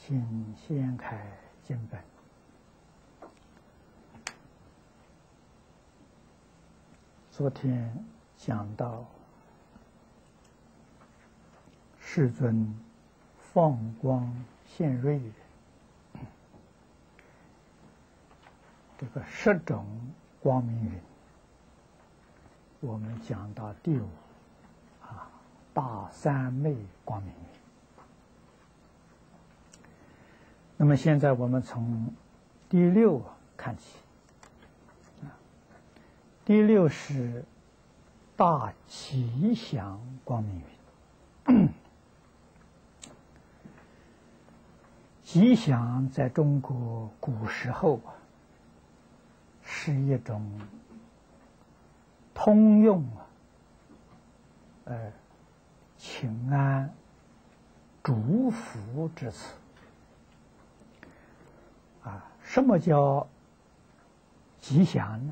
请先开经本。昨天讲到世尊放光现瑞人，这个10种光明云，我们讲到第5大三昧光明云。那么现在我们从第6看起。第6是大吉祥光明云。吉祥在中国古时候是一种通用请安祝福之词。什么叫吉祥呢？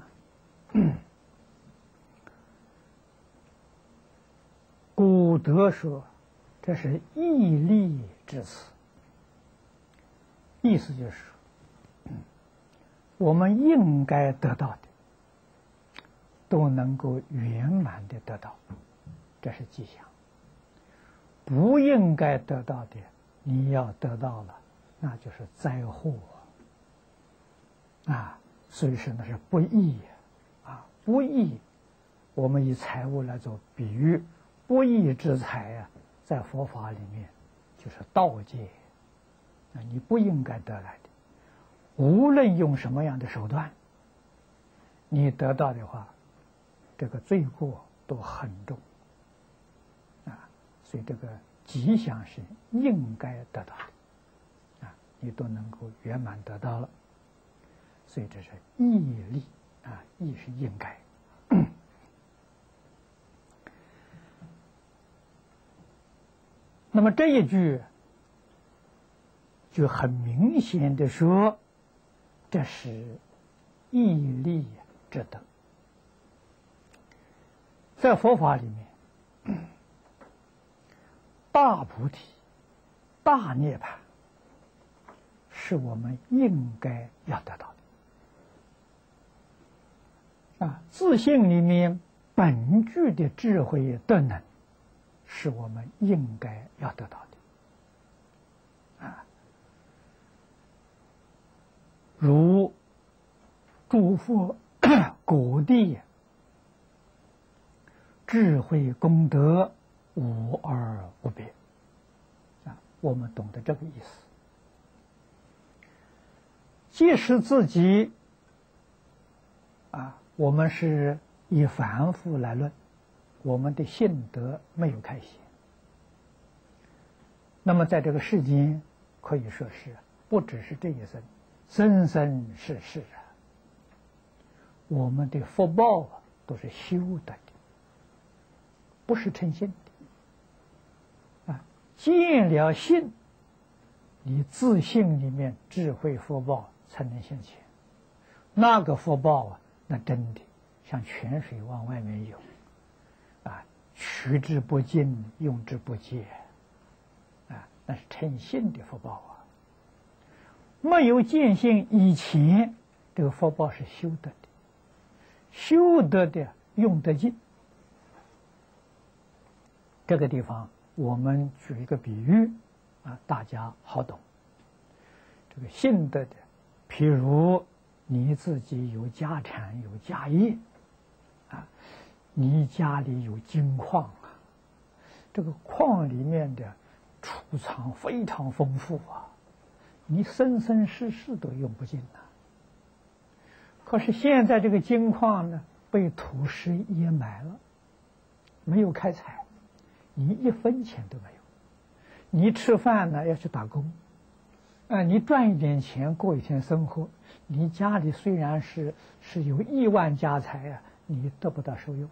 古德说这是义利之词，意思就是我们应该得到的都能够圆满的得到，这是吉祥。不应该得到的你要得到了，那就是灾祸所以说那是不义不义，我们以财物来做比喻，不义之财在佛法里面就是盗戒你不应该得来的，无论用什么样的手段，你得到的话，这个罪过都很重所以这个吉祥是应该得到的你都能够圆满得到了，所以这是义利义是应该。那么这一句就很明显的说，这是义利之德。在佛法里面，大菩提、大涅槃是我们应该要得到的自性里面本具的智慧德能是我们应该要得到的如诸佛果地智慧功德无二无别我们懂得这个意思。即使自己我们是以凡夫来论，我们的性德没有开显，那么在这个世间可以说是不只是这一生，生生世世我们的福报都是修得的，不是称性的见了性，你自性里面智慧福报才能现前，那个福报那真的像泉水往外面涌取之不尽，用之不竭那是称性的福报没有见性以前，这个福报是修得的，修得的用得尽。这个地方我们举一个比喻大家好懂。这个信德的，譬如你自己有家产有家业你家里有金矿这个矿里面的储藏非常丰富你生生世世都用不尽可是现在这个金矿呢被土石掩埋了，没有开采，你1分钱都没有。你吃饭呢要去打工你赚一点钱过一天生活，你家里虽然是有亿万家财你得不到受用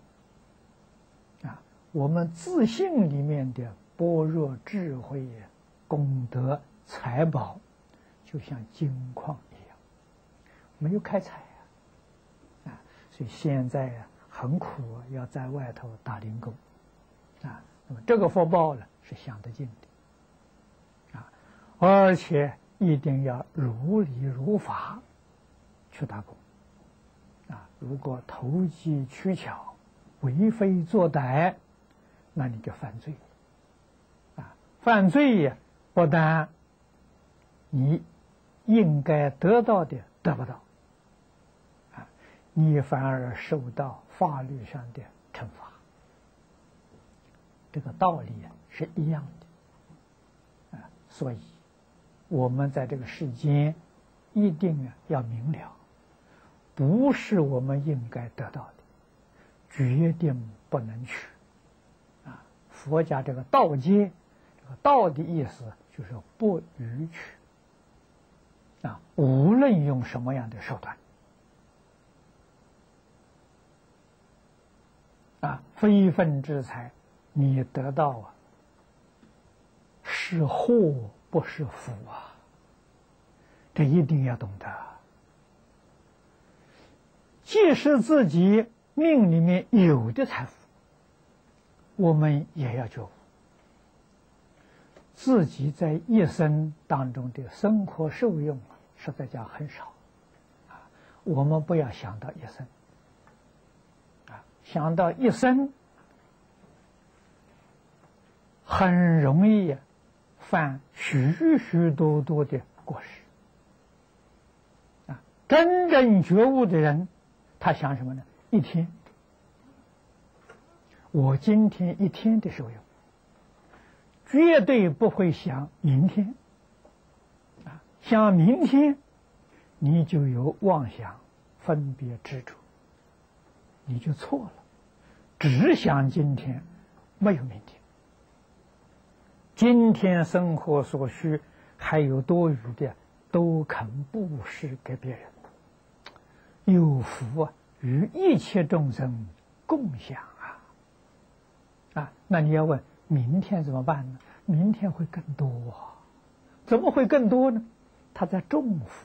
我们自性里面的般若智慧功德财宝就像金矿一样，没有开采所以现在很苦要在外头打零工那么这个福报呢是享得尽的而且一定要如理如法去打工。如果投机取巧、为非作歹，那你就犯罪。犯罪呀，不但你应该得到的得不到，你反而受到法律上的惩罚。这个道理是一样的。所以我们在这个世间一定要明了，不是我们应该得到的，决定不能取。佛家这个道界，这个道的意思就是不予取。无论用什么样的手段，非分之财，你得到是祸不是福这一定要懂得。即使自己命里面有的财富，我们也要觉悟，自己在一生当中的生活受用实在讲很少。我们不要想到一生，想到一生很容易犯许许多多的过失。真正觉悟的人，他想什么呢？一天，我今天一天的受用，绝对不会想明天。想明天，你就有妄想、分别、执着，你就错了。只想今天，没有明天。今天生活所需，还有多余的，都肯布施给别人，有福与一切众生共享那你要问明天怎么办呢？明天会更多怎么会更多呢？他在种福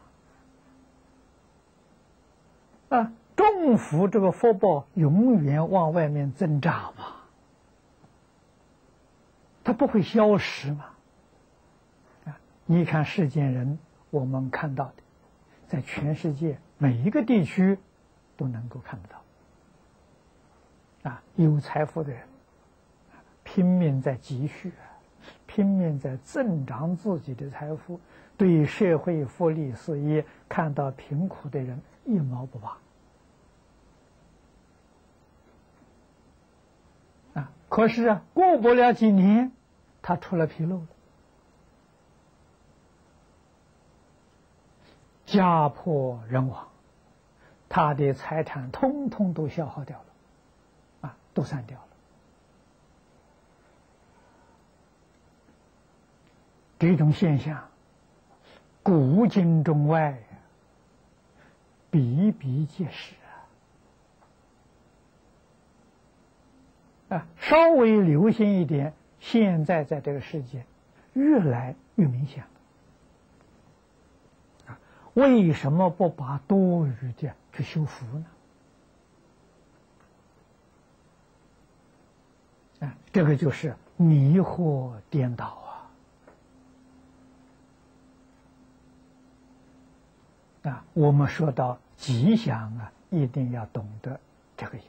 种福，这个福报永远往外面增长它不会消失你看世间人，我们看到的，在全世界每一个地区都能够看得到有财富的人拼命在积蓄拼命在增长自己的财富，对社会福利事业，看到贫苦的人一毛不拔可是过不了几年，他出了纰漏了，家破人亡，他的财产通通都消耗掉了都散掉了。这种现象，古今中外比比皆是稍微留心一点，现在在这个世界越来越明显了为什么不把多余的去修福呢？这个就是迷惑颠倒我们说到吉祥一定要懂得这个意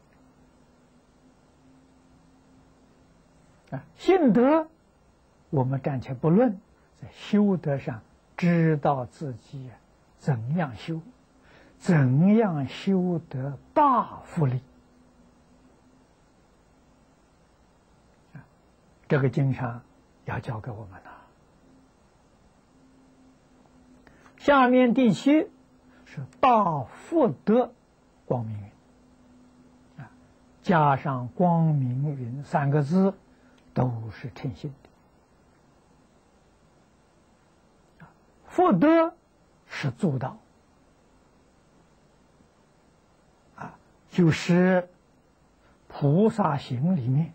思信德我们暂且不论，在修德上知道自己怎样修，怎样修得大福利这个经常要教给我们下面第7是大福德光明云加上光明云3个字都是称心的福德是做到就是菩萨行里面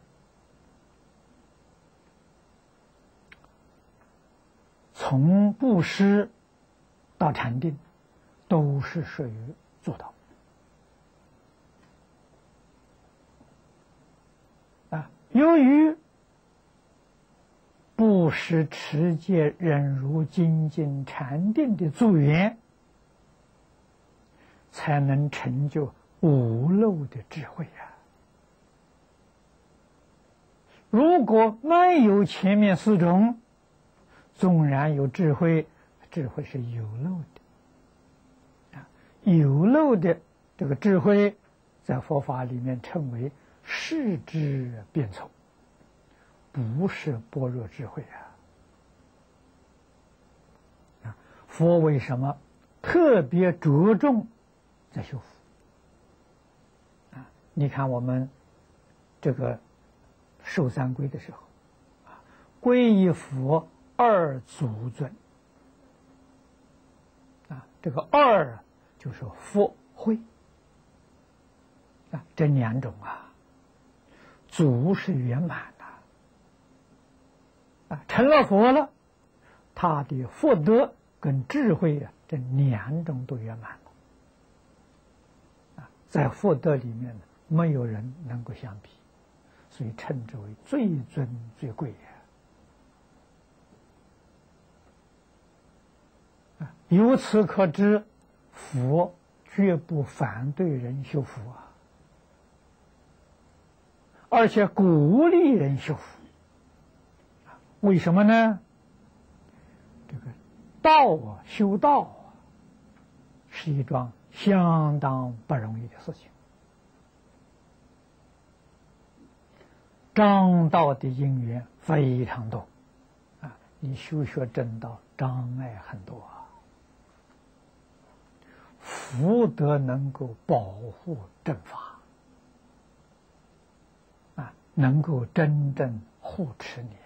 从布施到禅定都是属于做到由于布布施、持戒、忍辱、精进、禅定的助缘，才能成就无漏的智慧呀。如果没有前面四种，纵然有智慧，智慧是有漏的啊，有漏的这个智慧，在佛法里面称为世智变聪，不是般若智慧啊。佛为什么特别着重在修福啊？你看我们这个受三皈的时候啊，皈依佛二祖尊啊，这个二就是佛慧啊，这两种啊，祖是圆满的啊，成了佛了，他的福德跟智慧啊，这两种都圆满了啊，在福德里面呢，没有人能够相比，所以称之为最尊最贵呀。由此可知，佛绝不反对人修福啊，而且鼓励人修福。为什么呢？这个道啊，修道啊，是一桩相当不容易的事情。障道的因缘非常多啊，你修学正道障碍很多啊。福德能够保护正法啊，能够真正护持你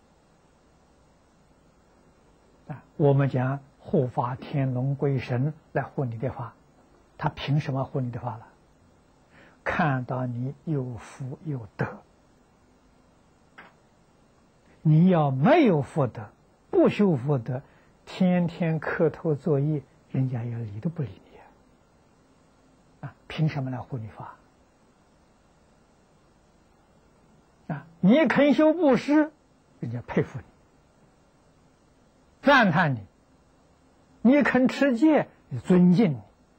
啊。我们讲护法天龙鬼神来护你的法，他凭什么护你的法了？看到你有福有德，你要没有福德，不修福德，天天磕头作业，人家也理都不理你。凭什么来护你法？啊，你肯修布施，人家佩服你，赞叹你；你肯持戒，尊敬你。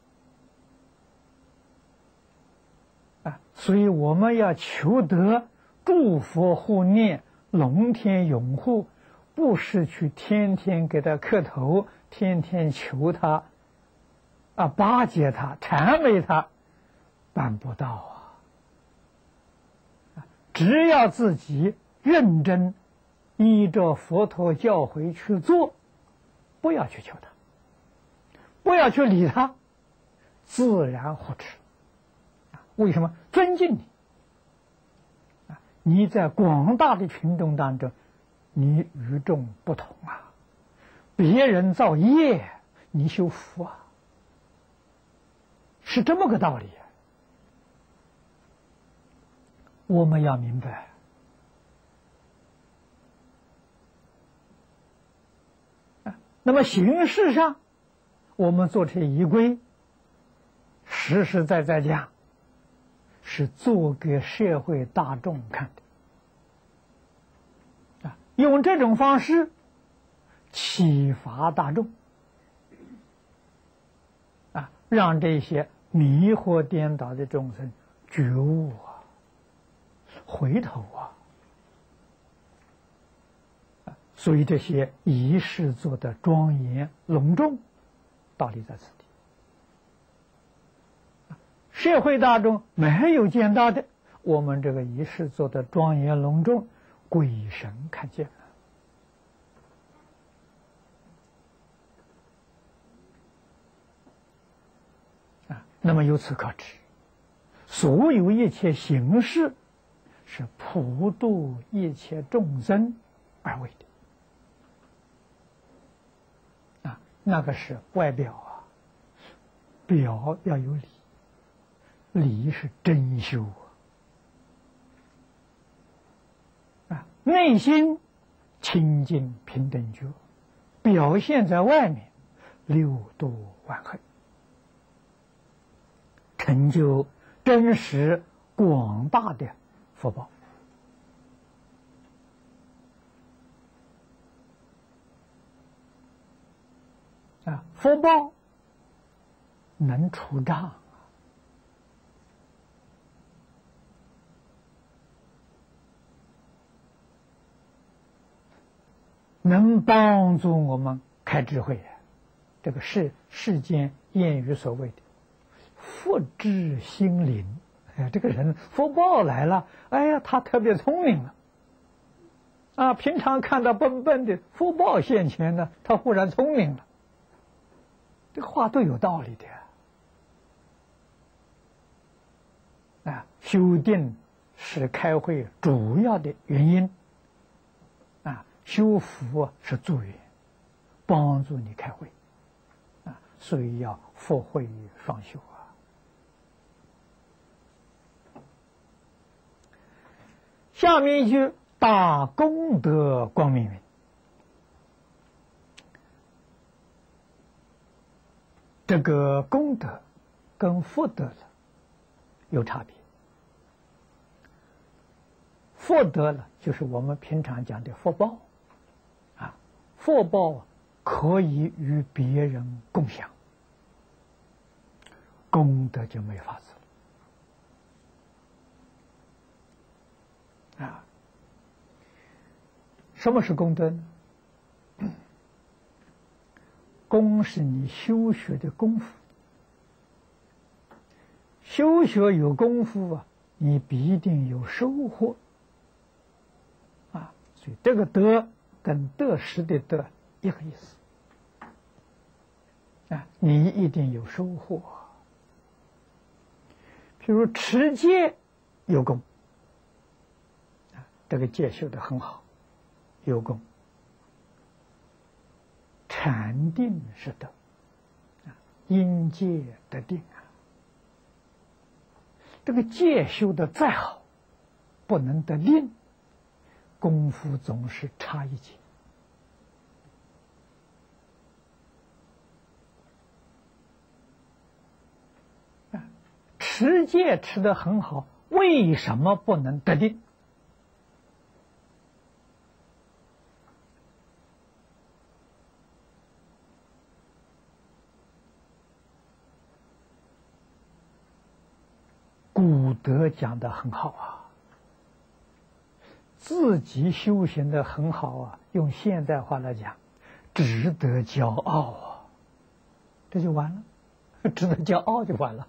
啊，所以我们要求得诸佛护念、龙天拥护，不是去天天给他磕头，天天求他，啊，巴结他、谄媚他。办不到啊！只要自己认真依着佛陀教诲去做，不要去求他，不要去理他，自然护持。为什么？尊敬你啊！你在广大的群众当中，你与众不同啊！别人造业，你修福啊，是这么个道理啊！我们要明白，那么形式上，我们做这仪规，实实在在讲，是做给社会大众看的，啊，用这种方式启发大众，啊，让这些迷惑颠倒的众生觉悟啊。回头啊，所以这些仪式做的庄严隆重，道理在此地。社会大众没有见到的，我们这个仪式做的庄严隆重，鬼神看见了啊。那么由此可知，所有一切形式是普度一切众生而为的啊，那个是外表啊，表要有理，理是真修啊，内心清净平等觉，表现在外面六度万恒，成就真实广大的福报福报能除障，能帮助我们开智慧。这个是世间谚语所谓的福至心灵。这个人福报来了，哎呀，他特别聪明了。平常看到笨笨的，福报现前呢，他忽然聪明了。这个话都有道理的。修定是开会主要的原因。修福是助缘，帮助你开会。所以要福慧双修。下面一句大功德光明云，这个功德跟福德有差别。福德呢，就是我们平常讲的福报，福报可以与别人共享，功德就没法子了。什么是功德呢？功是你修学的功夫，修学有功夫你必定有收获。所以这个德跟得失的德一个意思。你一定有收获。譬如持戒有功，这个戒修得很好，有功。禅定是德，因戒得定。这个戒修得再好，不能得定，功夫总是差一截。持戒持得很好，为什么不能得定？古德讲得很好自己修行得很好用现代话来讲，值得骄傲这就完了，值得骄傲就完了。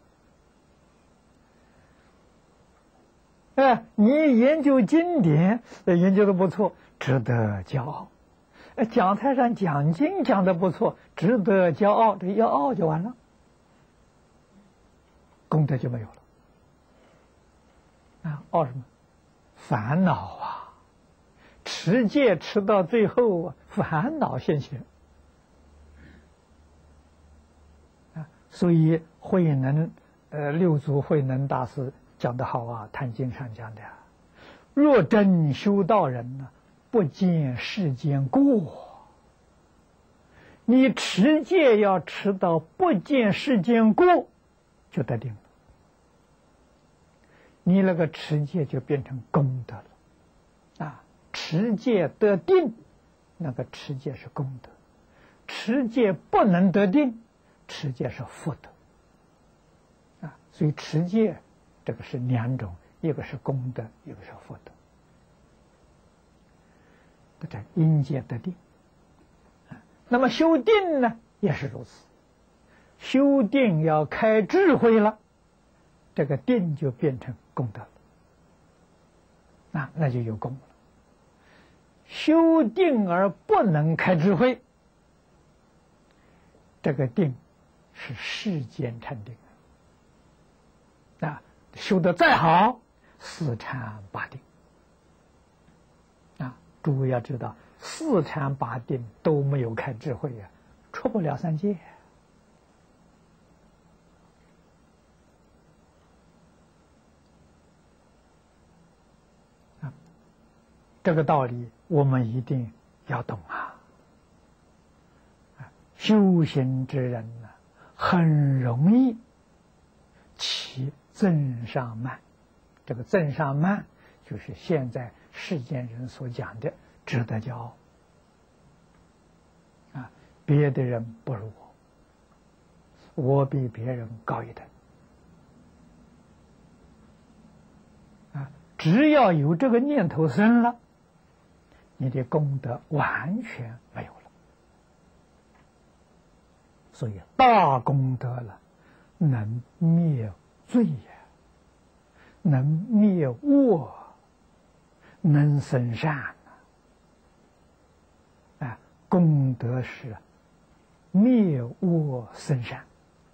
你研究经典研究的不错，值得骄傲。讲台上讲经讲的不错，值得骄傲，这要傲就完了，功德就没有了。傲什么？烦恼持戒持到最后烦恼现前。所以慧能六祖慧能大师讲得好坛经上讲的若真修道人不见世间过。你持戒要持到不见世间过，就得定了。你那个持戒就变成功德了。持戒得定，那个持戒是功德；持戒不能得定，持戒是福德。所以持戒这个是两种，一个是功德，一个是福德。这因戒得定。那么修定呢，也是如此。修定要开智慧了，这个定就变成功德了。那就有功了。修定而不能开智慧，这个定是世间禅定。修得再好，四禅八定。诸位要知道，四禅八定都没有开智慧出不了三界。这个道理我们一定要懂修行之人很容易起增上慢。这个增上慢就是现在世间人所讲的值得骄傲别的人不如我， 我比别人高一等。只要有这个念头生了，你的功德完全没有了。所以大功德了，能灭罪呀，能灭恶，能生善。功德是灭恶生善。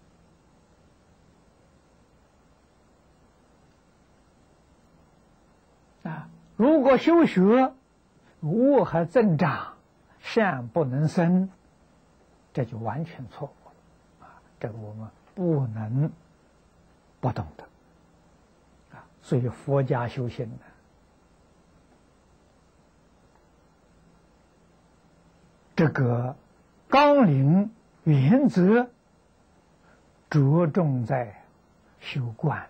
如果修学恶还增长，善不能生，这就完全错误了。这个我们不能不懂得。所以佛家修行呢，这个纲领原则着重在修观。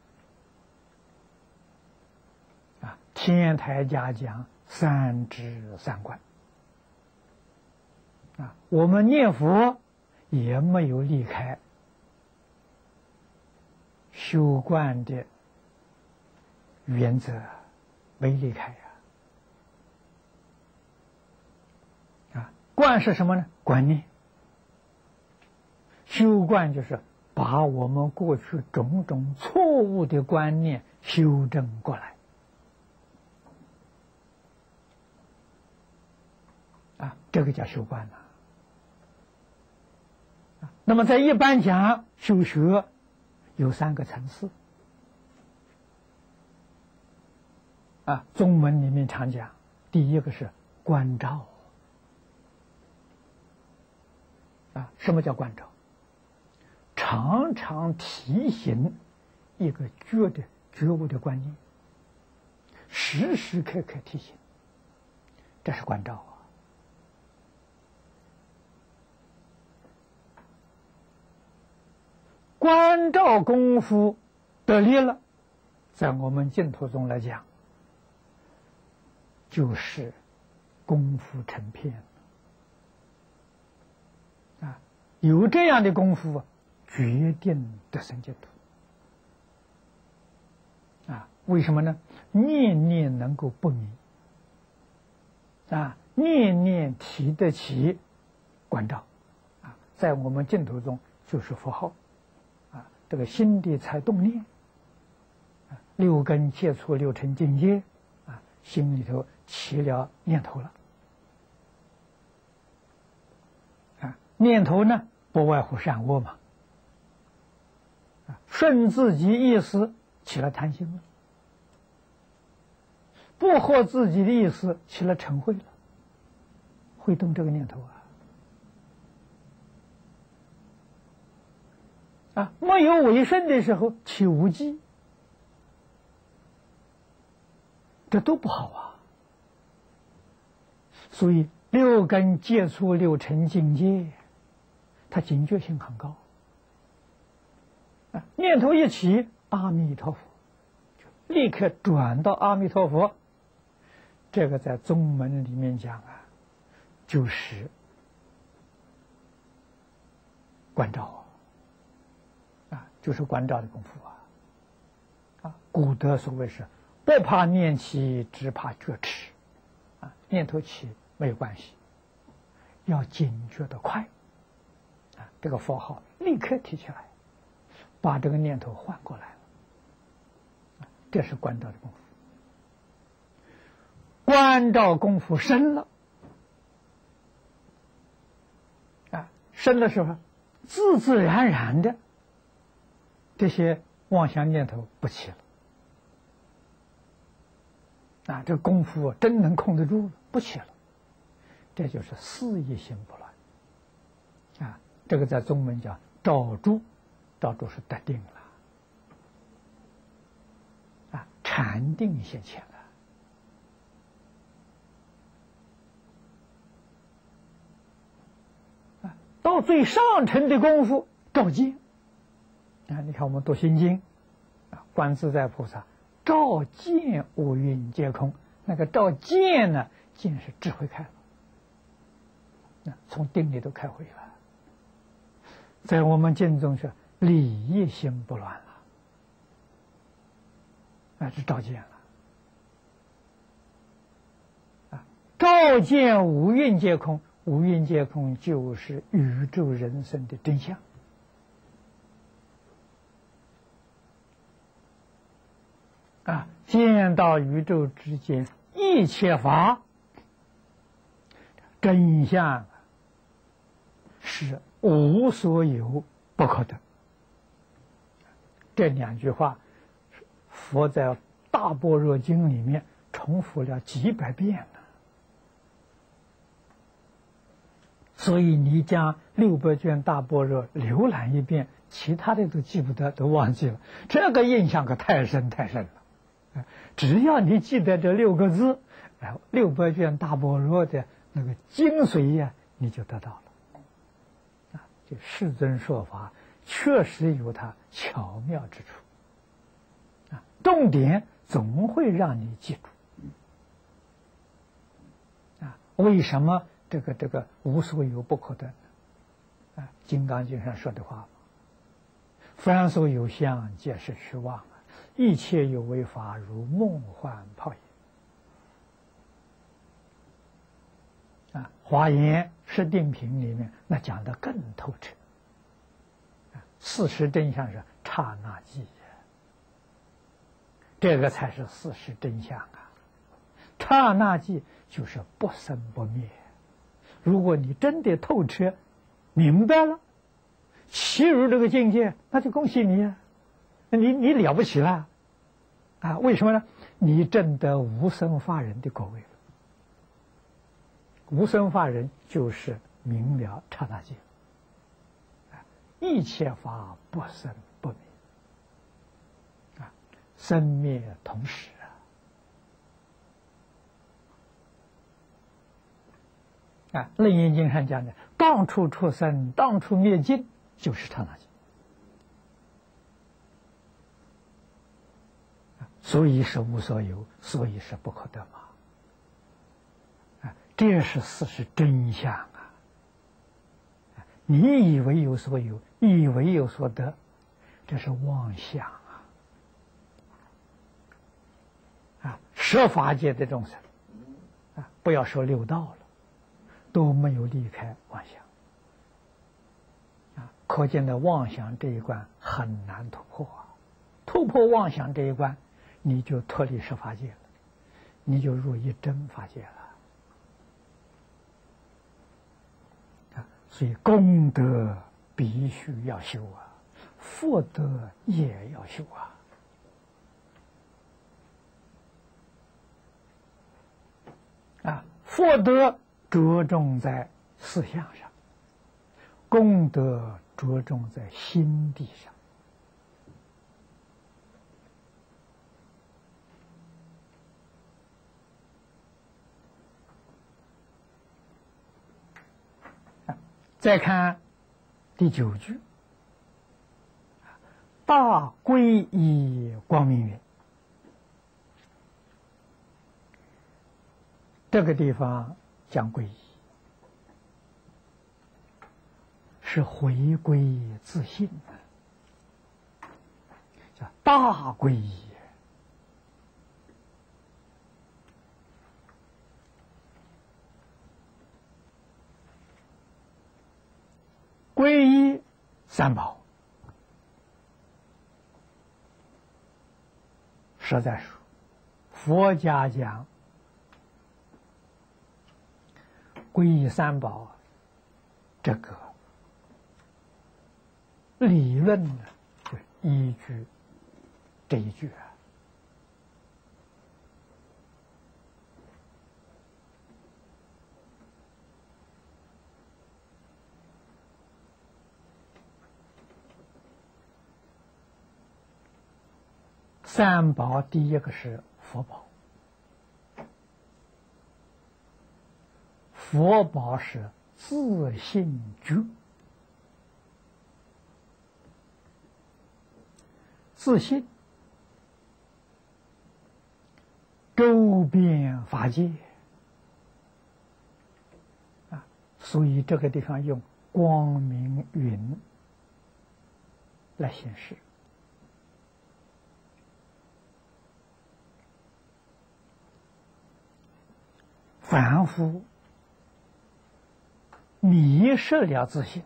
天台家讲三知三观。我们念佛也没有离开修观的原则，没离开观是什么呢？观念。修观就是把我们过去种种错误的观念修正过来。这个叫修观了。那么在一般讲修学有3个层次。宗门里面常讲，第一个是观照。什么叫观照？常常提醒一个觉悟的观念，时时刻刻提醒，这是观照。观照功夫得力了，在我们净土中来讲，就是功夫成片。有这样的功夫，决定得生净土。为什么呢？念念能够不迷。念念提得起观照。在我们净土中就是佛号。这个心地才动念，6根接触6尘境界，心里头起了念头了。念头呢，不外乎善恶嘛。顺自己意思起了贪心了，不合自己的意思起了嗔恚了，会动这个念头没有为顺的时候起无记，这都不好所以6根接触6尘境界，它警觉性很高。念头一起，阿弥陀佛，就立刻转到阿弥陀佛。这个在宗门里面讲就是观照就是观照的功夫古德所谓是不怕念起，只怕觉迟。念头起没有关系，要警觉的快。这个佛号立刻提起来，把这个念头换过来了。这是观照的功夫。观照功夫深了深的时候，自自然然的这些妄想念头不起了。这个功夫真能控得住了，不起了。这就是四意心不乱。这个在宗门叫照住，照住是得定了。禅定现前了。到最上乘的功夫照见。你看我们读心经观自在菩萨照见五蕴皆空，那个照见呢，见是智慧开了，从定里都开会了。 在我们经中说，理一心不乱了，这照见了。照见五蕴皆空，五蕴皆空就是宇宙人生的真相。见到宇宙之间一切法真相是无所有不可得。这两句话，佛在《大般若经》里面重复了几百遍了。所以你将600卷大般若浏览一遍，其他的都记不得，都忘记了。这个印象可太深太深了。只要你记得这6个字，600卷大般若的那个精髓呀，你就得到了。这世尊说法确实有它巧妙之处。重点总会让你记住。为什么这个无所有不可得呢？金刚经上说的话，凡所有相，皆是虚妄。一切有为法，如梦幻泡影。华严十定品里面那讲的更透彻。事实真相是刹那即，这个才是事实真相啊！刹那即就是不生不灭。如果你真的透彻明白了，契入这个境界，那就恭喜你啊！你了不起了为什么呢？你证得无生法忍的果位了。无生法忍就是明了刹那界，一切法不生不灭，生灭同时楞严经上讲的，当处出生，当处灭尽，就是刹那界。所以是无所有，所以是不可得嘛。这是事实真相你以为有所有，以为有所得，这是妄想十法界的众生不要说六道了，都没有离开妄想可见的妄想这一关很难突破突破妄想这一关，你就脱离十法界了，你就入一真法界了。所以功德必须要修福德也要修福德着重在思想上，功德着重在心地上。再看第9句，大皈依光明云。这个地方讲皈依，是回归自信叫大皈依。皈依三宝，实在说，佛家讲皈依三宝，这个理论呢，就依据这一句三宝第一个是佛宝，佛宝是自信觉，自信周遍法界所以这个地方用光明云来显示。凡夫迷失了自信，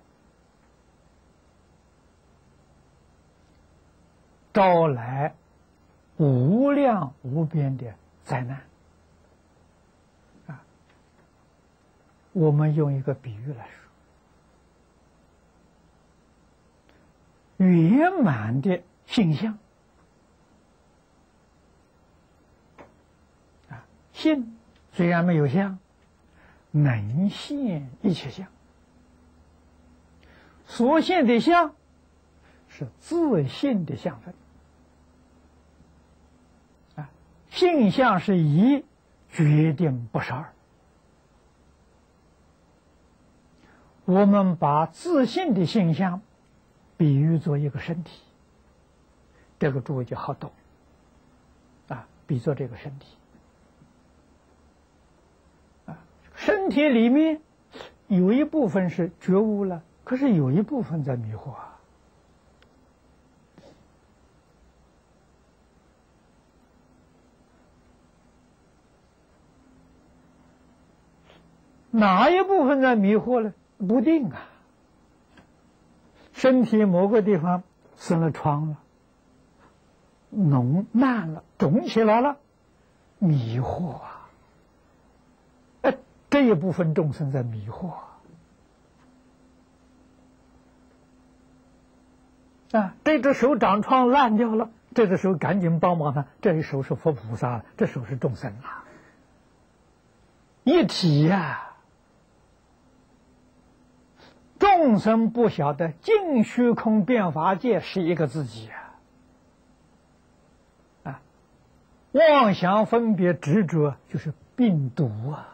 招来无量无边的灾难。我们用一个比喻来说，圆满的性相性虽然没有相，能现一切相。所现的相是自性的相分。性相是一，决定不是二。我们把自性的性相比喻作一个身体，这个诸位就好懂比作这个身体身体里面有一部分是觉悟了，可是有一部分在迷惑哪一部分在迷惑呢？不定身体某个地方生了疮了，烂了，肿起来了，迷惑这一部分众生在迷惑这只手长疮烂掉了，这只手赶紧帮忙他，这一手是佛菩萨，这手是众生一体众生不晓得净虚空变法界是一个自己妄想分别执着就是病毒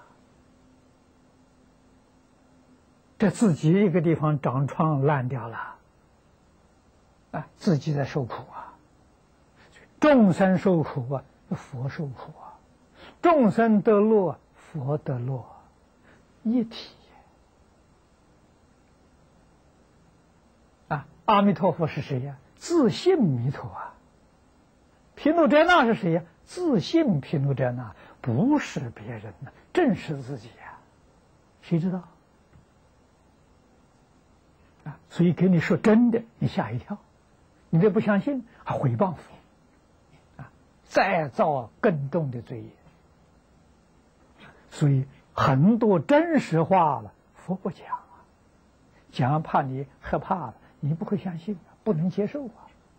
这自己一个地方长疮烂掉了自己在受苦众生受苦佛受苦众生得乐，佛得乐，一体阿弥陀佛是谁呀？自性弥陀毗卢遮那是谁呀？自性毗卢遮那，不是别人正是自己谁知道所以给你说真的，你吓一跳，你这不相信，还毁谤佛再造更重的罪业。所以很多真实话了，佛不讲讲怕你害怕了，你不会相信不能接受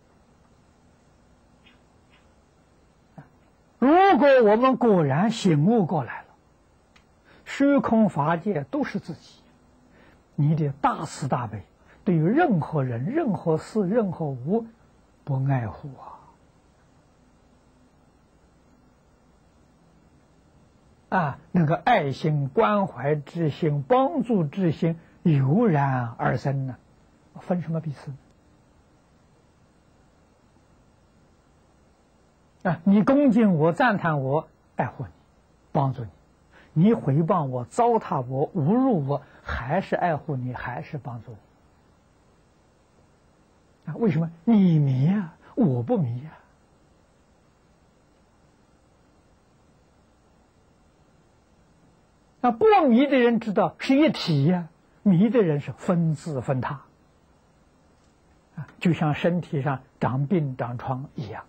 如果我们果然醒悟过来了，虚空法界都是自己，你的大慈大悲对于任何人、任何事、任何物不爱护那个爱心、关怀之心、帮助之心油然而生分什么彼此你恭敬我、赞叹我、爱护你、帮助你，你诽谤我、糟蹋我、侮辱我，还是爱护你，还是帮助你为什么？你迷我不迷不迷的人知道是一体迷的人是分自分他就像身体上长病长疮一样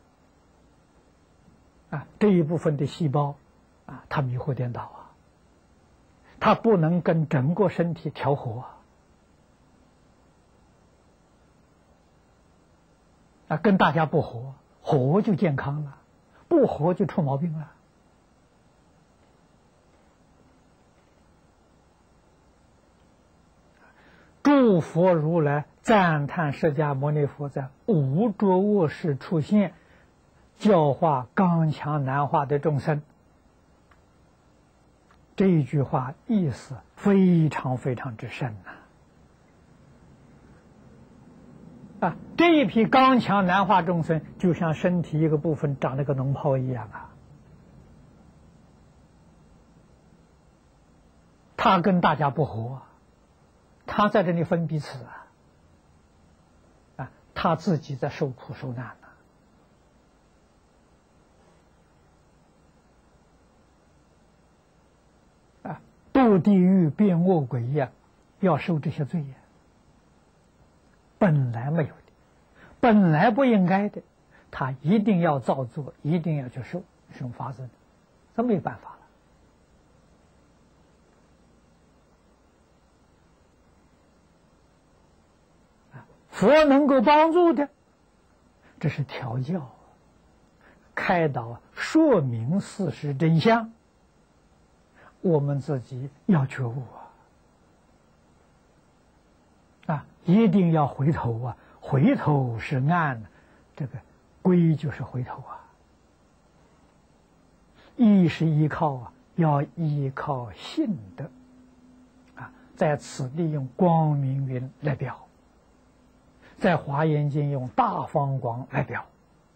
这一部分的细胞它迷惑颠倒它不能跟整个身体调和跟大家不和，和就健康了，不和就出毛病了。诸佛如来赞叹释迦牟尼佛在无着恶世出现，教化刚强难化的众生。这一句话意思非常非常之深这一批刚强难化众生，就像身体一个部分长了个脓泡一样他跟大家不和他在这里分彼此他他自己在受苦受难呢。堕地狱变恶鬼呀，要受这些罪呀，本来没有的，本来不应该的，他一定要造作，一定要去受，是种法子，这没办法了。佛能够帮助的，这是调教、开导、说明事实真相。我们自己要觉悟一定要回头回头是岸，这个归就是回头依是依靠要依靠信德在此地用光明云来表，在华严经用大方广来表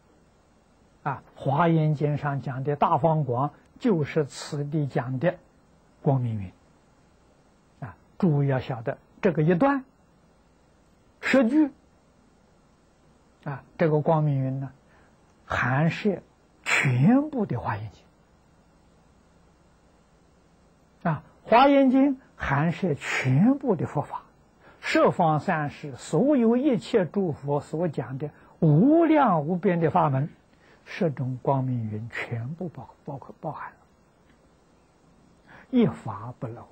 华严经上讲的大方广就是此地讲的光明云诸位要晓得这个一段10句这个光明云呢，含摄全部的华严经华严经含摄全部的佛法，十方三世所有一切诸佛所讲的无量无边的法门，十种光明云全部包含了，一法不漏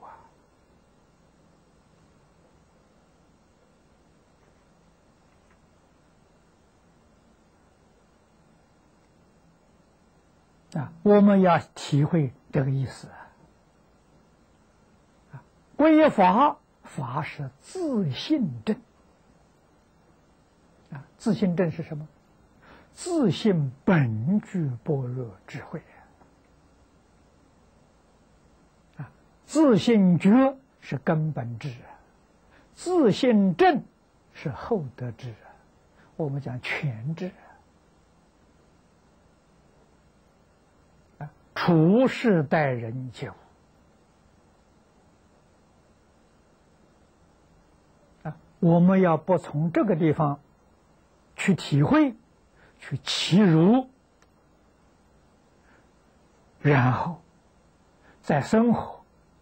我们要体会这个意思归法，法是自信正自信正是什么？自信本具般若智慧自信觉是根本智自信正是后得智我们讲全智处事待人接物我们要不从这个地方去体会，去契入，然后在生活、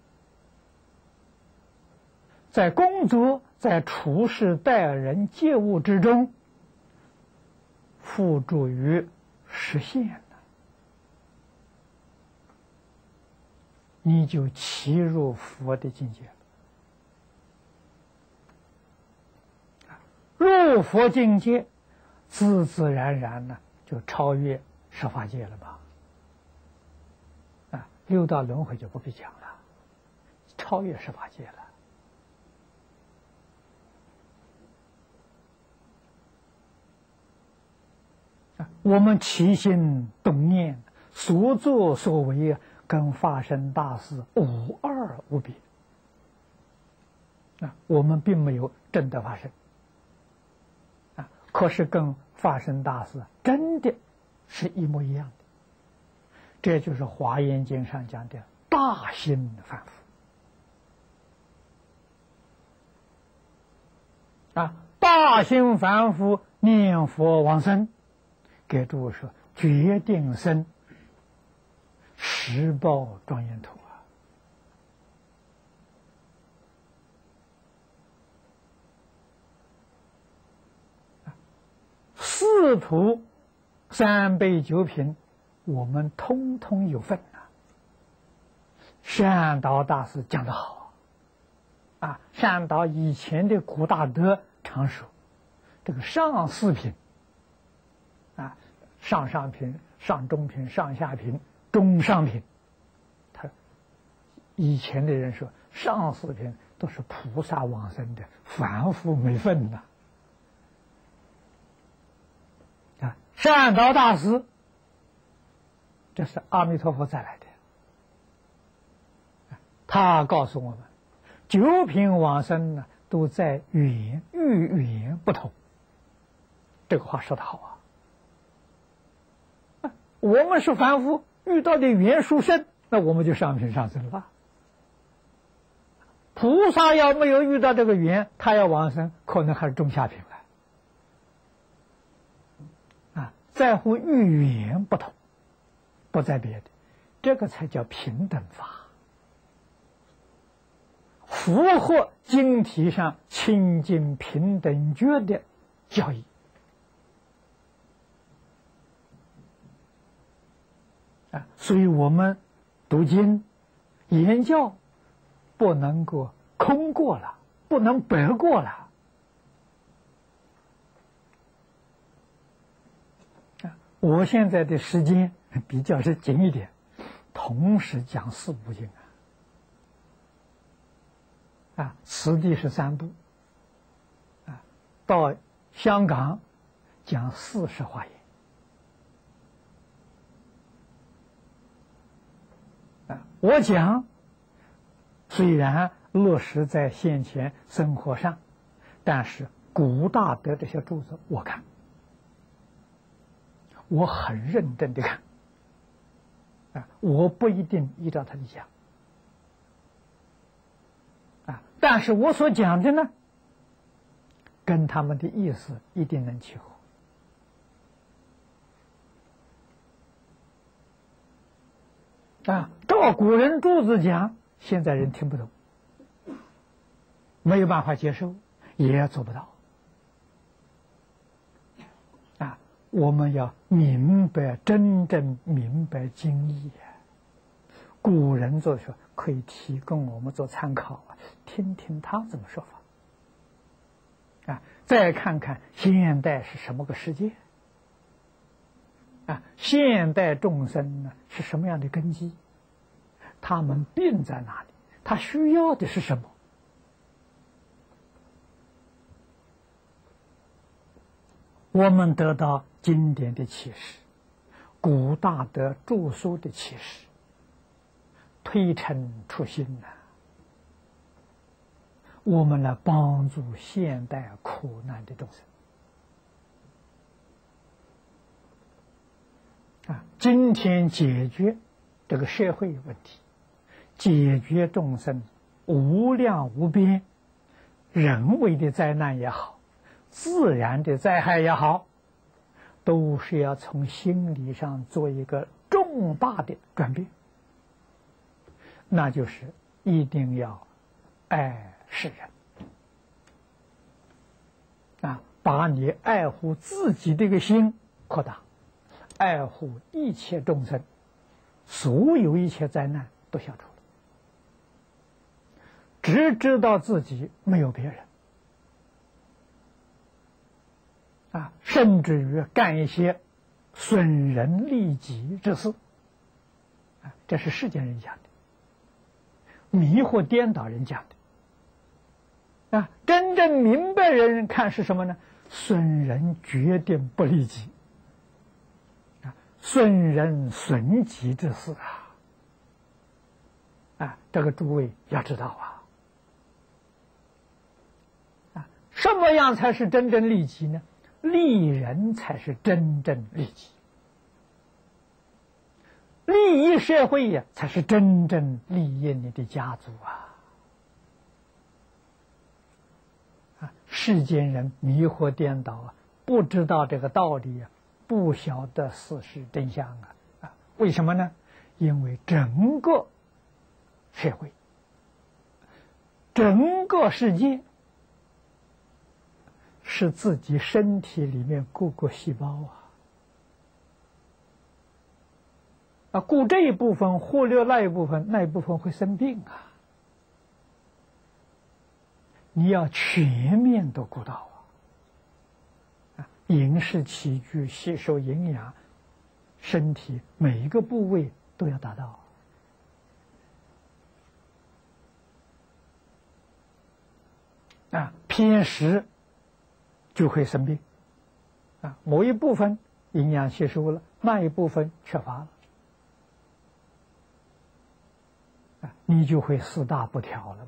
在工作、在处事待人接物之中，付诸于实现你就契入佛的境界了。入佛境界，自自然然呢，就超越十法界了吧？六道轮回就不必讲了，超越十法界了。我们起心动念、所作所为跟法身大事无二无别。我们并没有真的发生。可是跟法身大事真的是一模一样的，这就是《华严经》上讲的大心凡夫大心凡夫念佛往生，给诸位说决定生十报庄严土四土三杯九品，我们通通有份善导大师讲得好善导以前的古大德常说，这个上四品上品、上中品、上下品、中上品，他以前的人说上四品都是菩萨往生的，凡夫没份善导大师，这是阿弥陀佛再来的。他告诉我们，九品往生呢，都在语言不同。这个话说得好我们是凡夫，遇到的缘殊胜，那我们就上品上生了。菩萨要没有遇到这个缘，他要往生，可能还是中下品了。 在乎语言不同，不在别的，这个才叫平等法，符合经题上清净平等觉的教义。所以我们读经言教不能够空过了，不能白过了。我现在的时间比较是紧一点，同时讲4部经此地是3部，到香港讲40华严。我讲虽然落实在现前生活上，但是古大德这些著作我看，我很认真的看，我不一定依照他的讲，但是我所讲的呢，跟他们的意思一定能契合。照古人著子讲，现在人听不懂，没有办法接受，也做不到。我们要明白，真正明白经义。古人做说可以提供我们做参考听听他怎么说法。再看看现代是什么个世界。现代众生呢是什么样的根基？他们病在哪里？他需要的是什么？我们得到经典的启示，古大德著书的启示，推陈出新我们来帮助现代苦难的众生。今天解决这个社会问题，解决众生无量无边人为的灾难也好，自然的灾害也好，都是要从心理上做一个重大的转变，那就是一定要爱世人把你爱护自己这个心扩大，爱护一切众生，所有一切灾难都消除了，只知道自己，没有别人甚至于干一些损人利己之事这是世间人讲的，迷惑颠倒人讲的真正明白人看是什么呢？损人决定不利己损人损己之事这个诸位要知道什么样才是真正利己呢？利人才是真正利己，利益社会才是真正利益你的家族世间人迷惑颠倒不知道这个道理不晓得事实真相为什么呢？因为整个社会，整个世界是自己身体里面各个细胞顾这一部分忽略那一部分，那一部分会生病你要全面都顾到饮食起居吸收营养，身体每一个部位都要达到偏食就会生病某一部分营养吸收了，那一部分缺乏了你就会四大不调了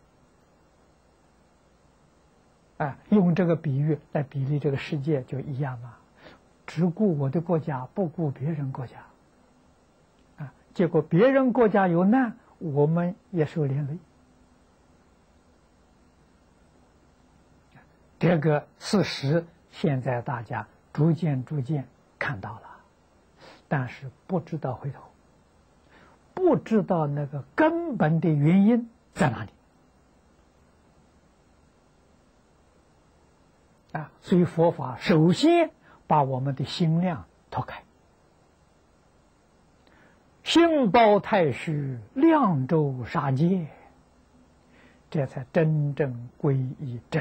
嘛用这个比喻来比喻这个世界就一样嘛，只顾我的国家，不顾别人国家结果别人国家有难，我们也受连累这个事实现在大家逐渐看到了，但是不知道回头，不知道那个根本的原因在哪里啊！所以佛法首先把我们的心量脱开，心包太虚，量周杀戒，这才真正皈依正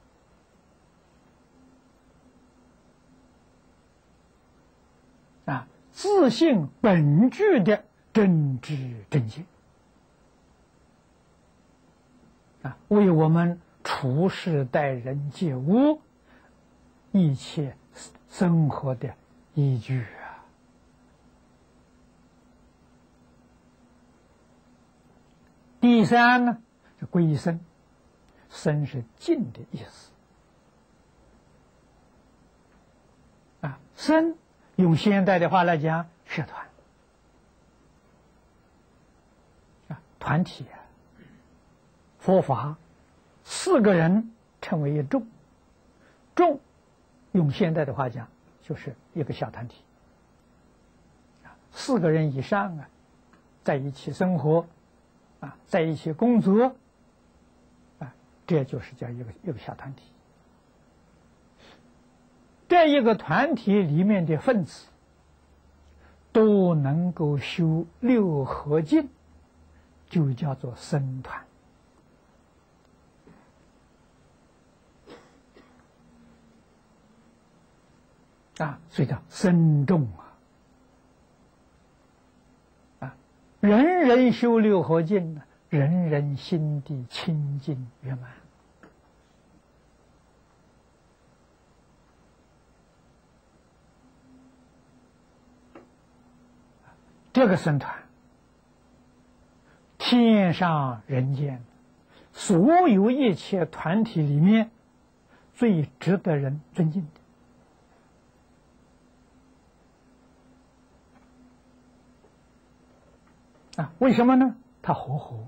啊，自信本具的真知正见啊，为我们处事待人接物一切生活的依据啊。第三呢，是皈依僧，僧是敬的意思啊。僧用现代的话来讲，社团啊，团体啊，佛法4个人称为一众，众用现代的话讲就是一个小团体啊，4个人以上啊，在一起生活啊，在一起工作啊，这就是叫一个小团体。这一个团体里面的分子都能够修6合敬，就叫做僧团啊，所以叫僧众啊。人人修6合敬呢，人人心地清净圆满。这个僧团，天上人间所有一切团体里面最值得人尊敬的啊！为什么呢？它和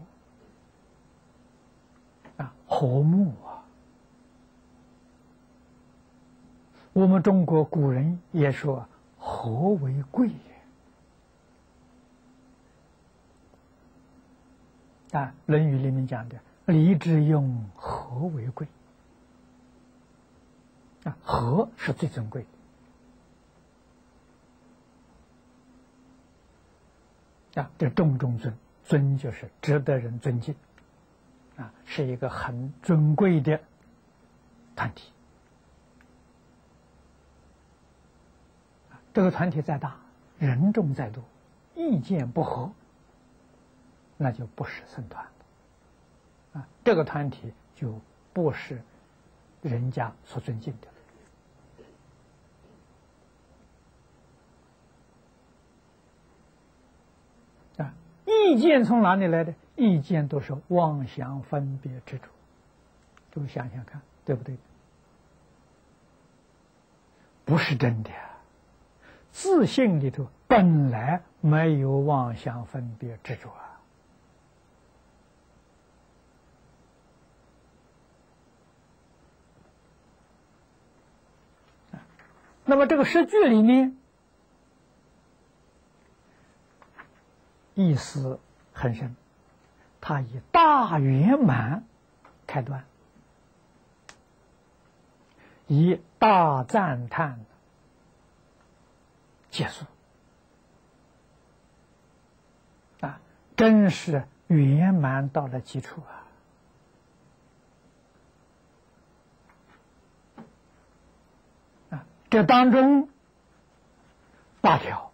啊，和睦啊！我们中国古人也说“和为贵”啊，《论语》里面讲的“礼之用，和为贵”啊，和是最尊贵的啊，这重中尊，尊就是值得人尊敬啊，是一个很尊贵的团体。这个团体再大，人众再多，意见不合，那就不是僧团了啊！这个团体就不是人家所尊敬的啊！意见从哪里来的？意见都是妄想分别执着，各位想想看，对不对？不是真的呀！自信里头本来没有妄想分别执着啊！那么这个诗句里面意思很深，它以大圆满开端，以大赞叹结束啊，真是圆满到了极处啊！这当中8条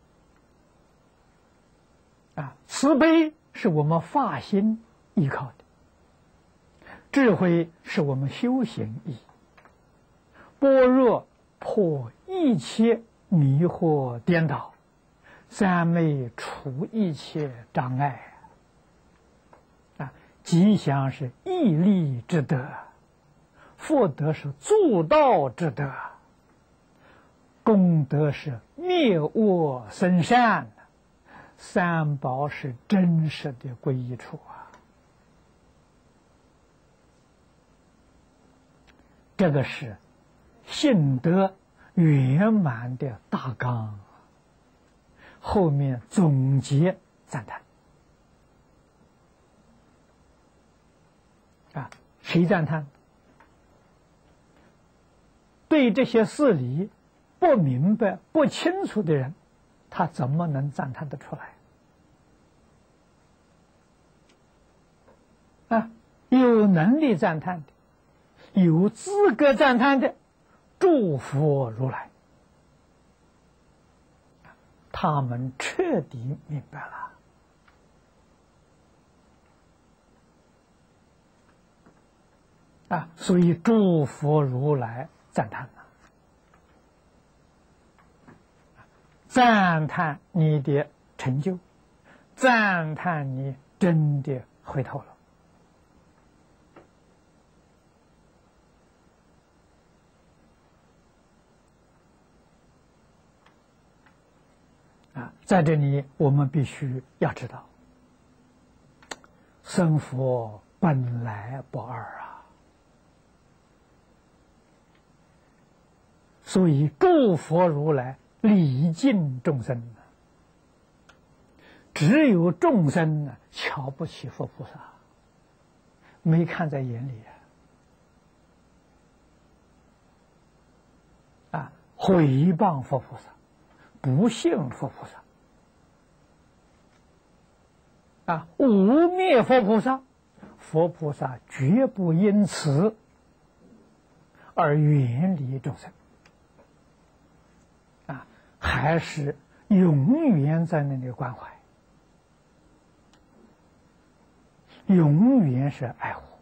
啊，慈悲是我们发心依靠的，智慧是我们修行意，般若破一切迷惑颠倒，三昧除一切障碍啊！吉祥是毅力之德，福德是助道之德，功德是灭恶生善，三宝是真实的皈依处啊！这个是信德圆满的大纲，后面总结赞叹。谁赞叹？对这些事理不明白、不清楚的人，他怎么能赞叹得出来？有能力赞叹的，有资格赞叹的，诸佛如来，他们彻底明白了。所以诸佛如来赞叹了，赞叹你的成就，赞叹你真的回头了。在这里我们必须要知道，生佛本来不二啊。所以诸佛如来礼敬众生，只有众生瞧不起佛菩萨，没看在眼里毁谤佛菩萨，不信佛菩萨，污蔑佛菩萨，佛菩萨绝不因此而远离众生。还是永远在那里关怀，永远是爱护。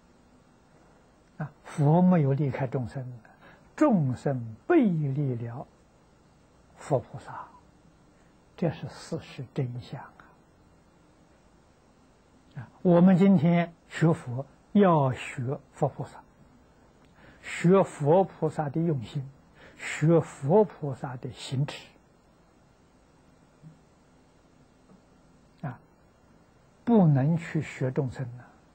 佛没有离开众生，众生背离了佛菩萨，这是事实真相我们今天学佛要学佛菩萨，学佛菩萨的用心，学佛菩萨的行持不能去学众生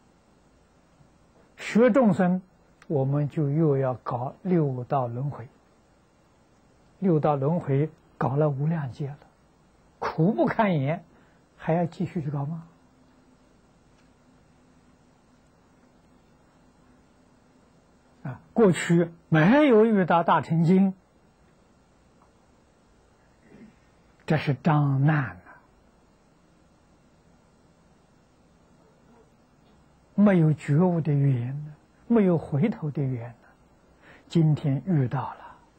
学众生，我们就又要搞六道轮回，六道轮回搞了无量劫了，苦不堪言，还要继续去搞吗？过去没有遇到大乘经，这是障难没有觉悟的缘，没有回头的缘，今天遇到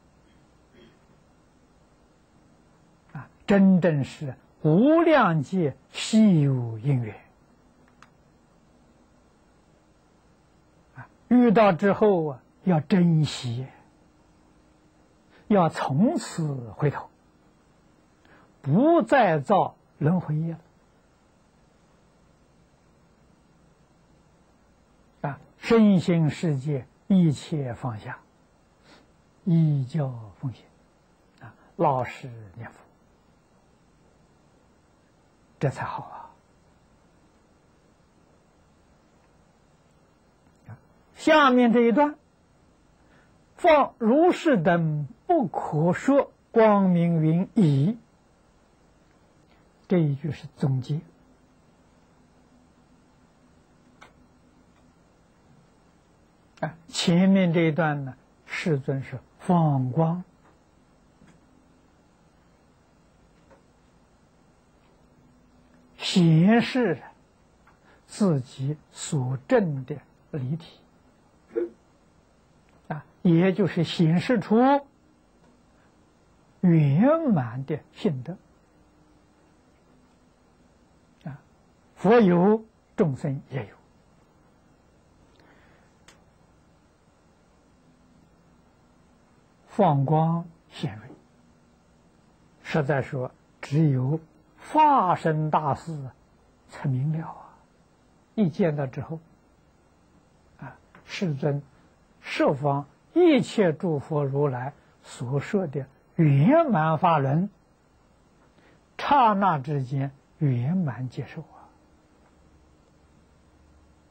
了，真正是无量劫稀有因缘。遇到之后要珍惜，要从此回头，不再造轮回业了。身心世界一切放下，依教奉行，老实念佛，这才好下面这一段，放如是等不可说光明云已，这一句是总结。前面这一段呢，世尊是放光，显示自己所证的离体。也就是显示出圆满的性德佛有，众生也有。放光显锐，实在说，只有法身大士才明了一见到之后，世尊十方一切诸佛如来所说的圆满法轮，刹那之间圆满接受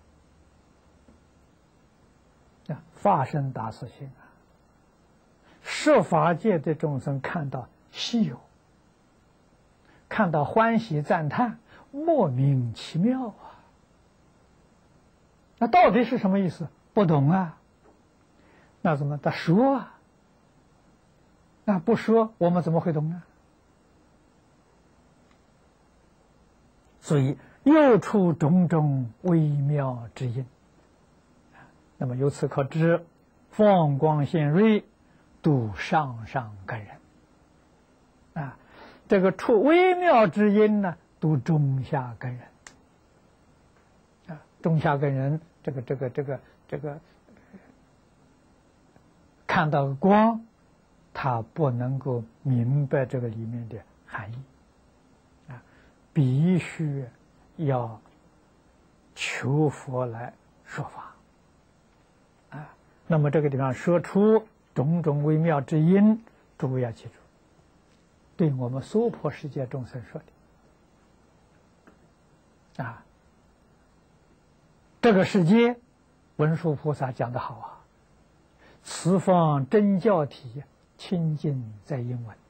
法身大士心， 十法界的众生看到稀有，看到欢喜赞叹，莫名其妙啊！那到底是什么意思？不懂啊。那怎么他说啊？那不说，我们怎么会懂呢？所以又出种种微妙之音。那么由此可知，放光现瑞，度上上根人。啊，这个出微妙之音呢，度中下根人。啊，中下根人，这个，看到光，他不能够明白这个里面的含义。啊，必须要求佛来说法。啊，那么这个地方说出种种微妙之音，诸位要记住，对我们娑婆世界众生说的。啊，这个世界，文殊菩萨讲得好啊，此方真教体，清净在因闻。